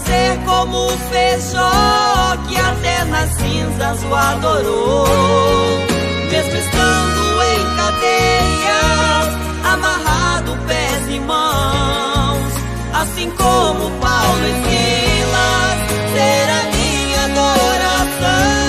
fazer como o feijó, que até nas cinzas o adorou. Mesmo estando em cadeias, amarrado pés e mãos, assim como Paulo e Silas, será minha adoração.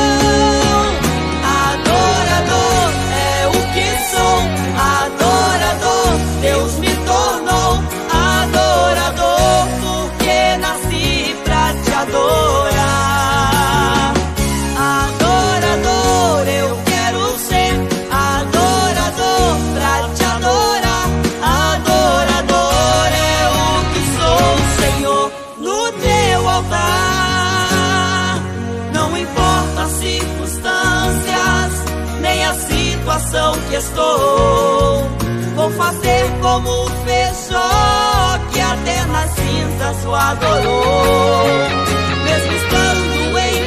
Adorador é o que sou, adorador Deus me tornou. Adorador porque nasci pra te adorar. Adorador eu quero ser, adorador pra te adorar. Adorador é o que sou, Senhor, no teu altar. Não importa as circunstâncias, nem a situação que estou, vou fazer como o feijó, que até nas cinzas o adorou. Mesmo estando em